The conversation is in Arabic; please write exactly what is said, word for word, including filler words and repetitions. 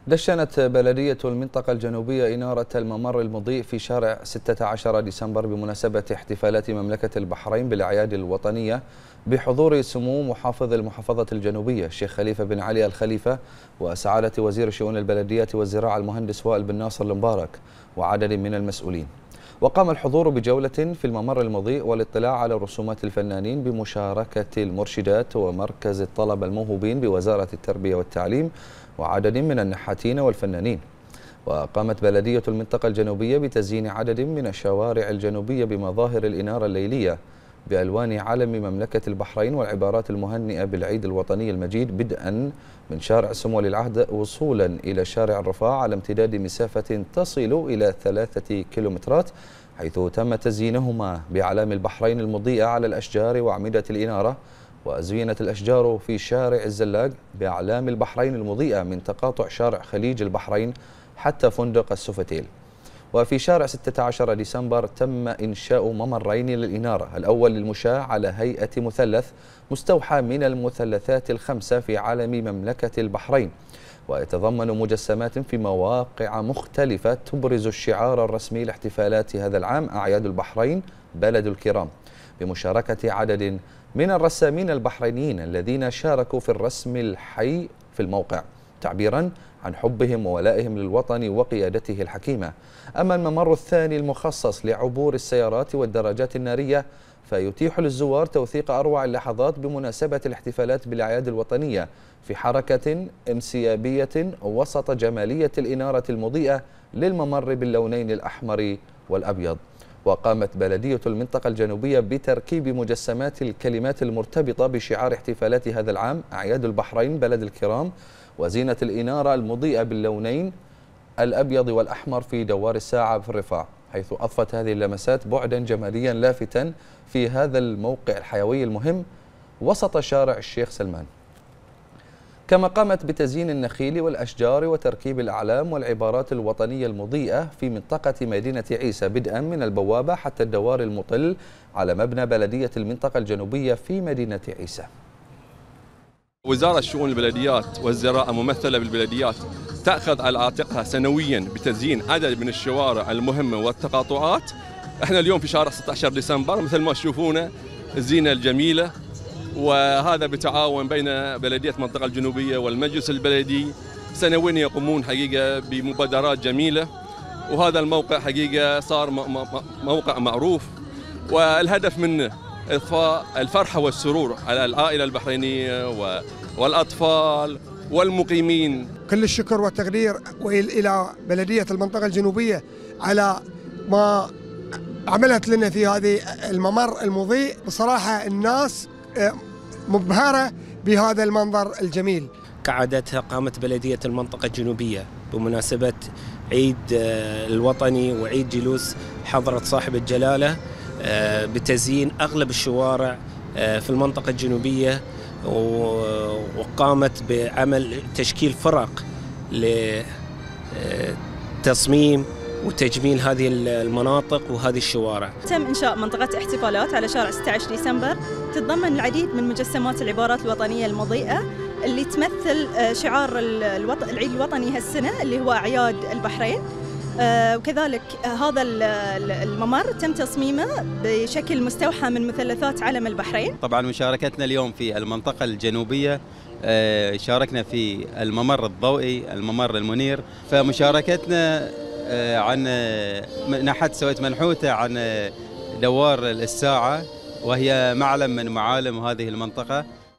دشنت بلدية المنطقة الجنوبية إنارة الممر المضيء في شارع ستة عشر ديسمبر بمناسبة احتفالات مملكة البحرين بالأعياد الوطنية بحضور سمو محافظ المحافظة الجنوبية الشيخ خليفة بن علي الخليفة وسعادة وزير شؤون البلدية والزراعة المهندس وائل بن ناصر المبارك وعدد من المسؤولين. وقام الحضور بجولة في الممر المضيء والاطلاع على رسومات الفنانين بمشاركة المرشدات ومركز الطلبة الموهوبين بوزارة التربية والتعليم وعدد من النحاتين والفنانين. وقامت بلدية المنطقة الجنوبية بتزيين عدد من الشوارع الجنوبية بمظاهر الإنارة الليلية بألوان علم مملكة البحرين والعبارات المهنئة بالعيد الوطني المجيد، بدءا من شارع سمو العهد وصولا إلى شارع الرفاع على امتداد مسافة تصل إلى ثلاثة كيلومترات، حيث تم تزيينهما بأعلام البحرين المضيئة على الأشجار وأعمدة الإنارة. وزينت الأشجار في شارع الزلاق بأعلام البحرين المضيئة من تقاطع شارع خليج البحرين حتى فندق السوفتيل. وفي شارع ستة عشر ديسمبر تم إنشاء ممرين للإنارة، الأول للمشاة على هيئة مثلث مستوحى من المثلثات الخمسة في علم مملكة البحرين، ويتضمن مجسمات في مواقع مختلفة تبرز الشعار الرسمي لاحتفالات هذا العام أعياد البحرين بلد الكرام، بمشاركة عدد من الرسامين البحرينيين الذين شاركوا في الرسم الحي في الموقع تعبيرا عن حبهم وولائهم للوطن وقيادته الحكيمة. أما الممر الثاني المخصص لعبور السيارات والدراجات النارية فيتيح للزوار توثيق أروع اللحظات بمناسبة الاحتفالات بالأعياد الوطنية في حركة انسيابية وسط جمالية الإنارة المضيئة للممر باللونين الأحمر والأبيض. وقامت بلدية المنطقة الجنوبية بتركيب مجسمات الكلمات المرتبطة بشعار احتفالات هذا العام أعياد البحرين بلد الكرام وزينة الإنارة المضيئة باللونين الأبيض والأحمر في دوار الساعة في الرفاع، حيث أضفت هذه اللمسات بعدا جماليا لافتا في هذا الموقع الحيوي المهم وسط شارع الشيخ سلمان. كما قامت بتزيين النخيل والأشجار وتركيب الأعلام والعبارات الوطنية المضيئة في منطقة مدينة عيسى، بدءا من البوابة حتى الدوار المطل على مبنى بلدية المنطقة الجنوبية في مدينة عيسى. وزارة شؤون البلديات والزراعة ممثلة بالبلديات تأخذ على عاتقها سنويا بتزيين عدد من الشوارع المهمة والتقاطعات. احنا اليوم في شارع ستة عشر ديسمبر مثل ما تشوفونه الزينة الجميلة، وهذا بتعاون بين بلدية المنطقة الجنوبية والمجلس البلدي، سنويا يقومون حقيقة بمبادرات جميلة، وهذا الموقع حقيقة صار موقع معروف، والهدف منه إضفاء الفرحة والسرور على العائلة البحرينية والأطفال والمقيمين. كل الشكر والتقدير إلى بلدية المنطقة الجنوبية على ما عملت لنا في هذه الممر المضيء. بصراحة الناس مبهرة بهذا المنظر الجميل. كعادتها قامت بلدية المنطقة الجنوبية بمناسبة عيد الوطني وعيد جلوس حضرة صاحب الجلالة بتزيين أغلب الشوارع في المنطقة الجنوبية، وقامت بعمل تشكيل فرق لتصميم وتجميل هذه المناطق وهذه الشوارع. تم إنشاء منطقة احتفالات على شارع ستة عشر ديسمبر تتضمن العديد من مجسمات العبارات الوطنية المضيئة اللي تمثل شعار العيد الوطني هالسنة اللي هو أعياد البحرين. وكذلك هذا الممر تم تصميمه بشكل مستوحى من مثلثات علم البحرين. طبعا مشاركتنا اليوم في المنطقة الجنوبية شاركنا في الممر الضوئي الممر المنير، فمشاركتنا عن نحت سويت منحوتة عن دوار الساعة وهي معلم من معالم هذه المنطقة.